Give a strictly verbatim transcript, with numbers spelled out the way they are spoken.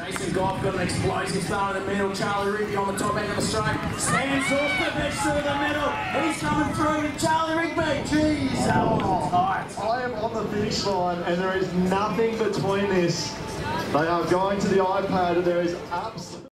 Mason Goff got an explosive start in the middle. Charlie Rigby on the top end of the straight. Stands off the next through the middle. He's coming through to Charlie Rigby. Jeez, that was tight. I am on the finish line and there is nothing between this. They are going to the iPad and there is absolutely